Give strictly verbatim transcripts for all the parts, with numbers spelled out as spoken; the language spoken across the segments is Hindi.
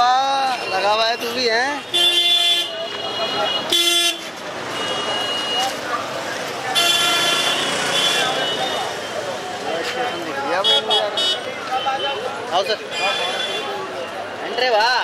हुआ लगा हुआ है तू भी है। स्टेशन दिख गया आओ सर एंट्री वाह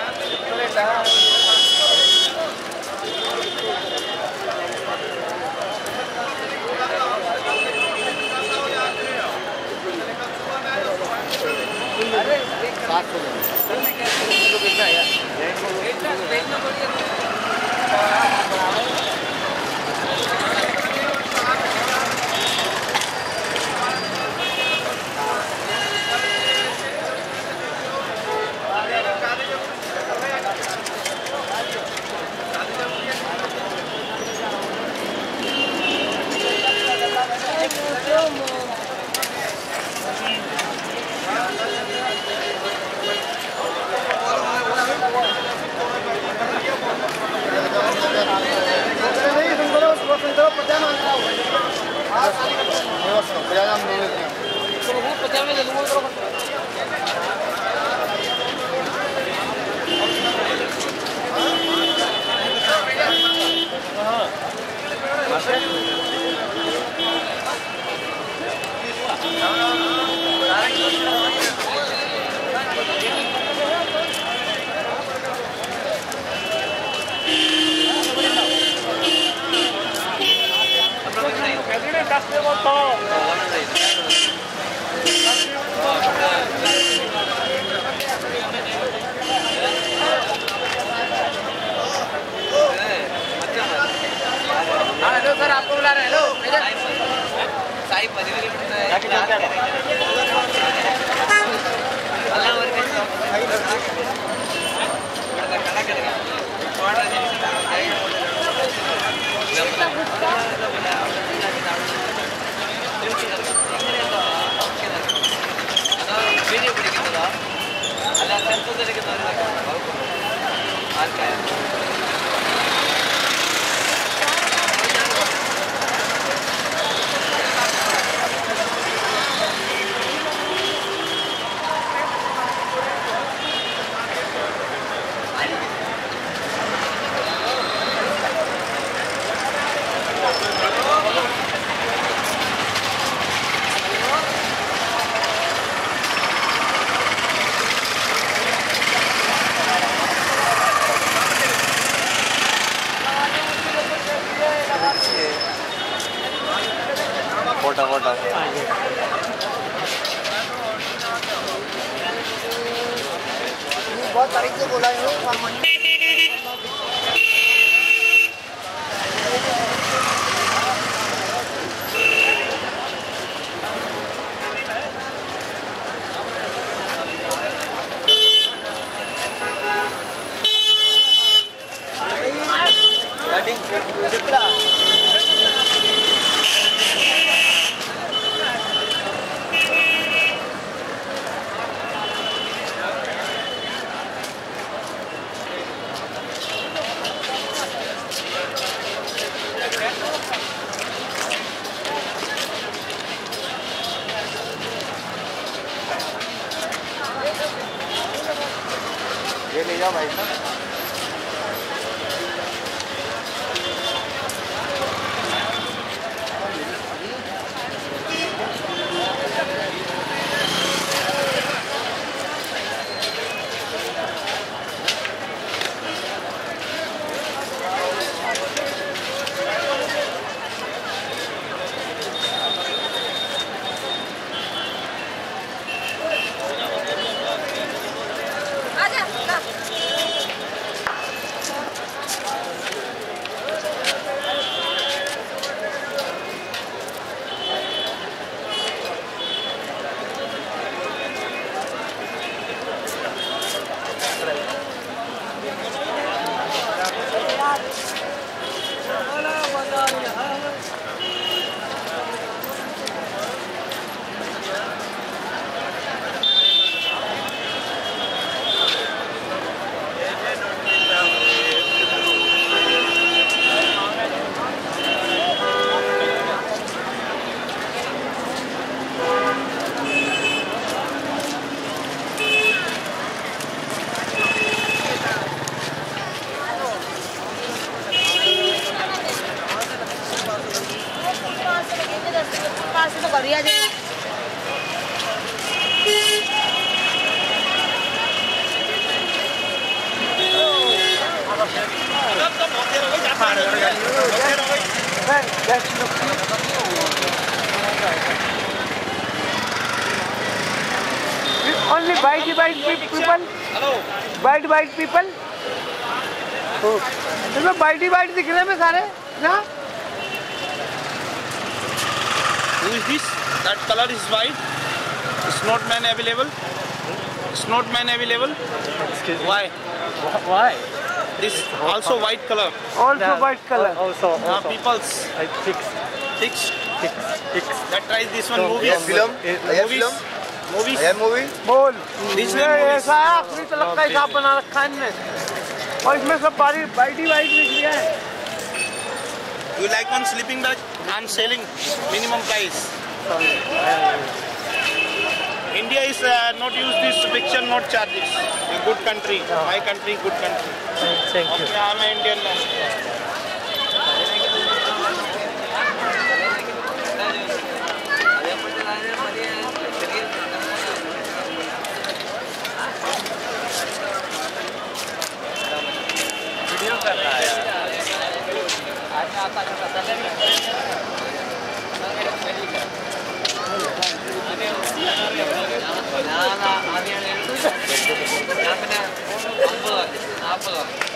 सात सौ हेलो सर आपको बुला रहे हैं। हेलो साई वीडियो पिडिकिंदा ಅಲ್ಲ ಸಂತೋಷಕ್ಕೆ फोटा फोटा बहुत तारीख से बोला है ये ले जाओ भाई साहब। बढ़िया जी Only white white people. Hello. White white people. इसमें white white दिख रहे हैं सारे ना? Who is this? That color is white. Snowman available. Snowman available. Excuse me. Why? Why? This also white color. Also Yeah. white color. Also, Uh, also. people's Like six, six. six, six. That tries this one So, movies. yeah, Film. it- Ayan Movies. film. Movies. Ayan movie. बोल This ये one movies. ऐसा है आखिरी तलक का हिसाब बना रखा है इनने और इसमें सब बारी वाइट ही वाइट लिख लिया है You like one sleeping bag? I'm selling minimum price. India is uh, not use this fiction, not charges. A good country. My country, good country. Thank you. Okay, I'm an Indian. Video कर रहा है यार ना ना आगे आगे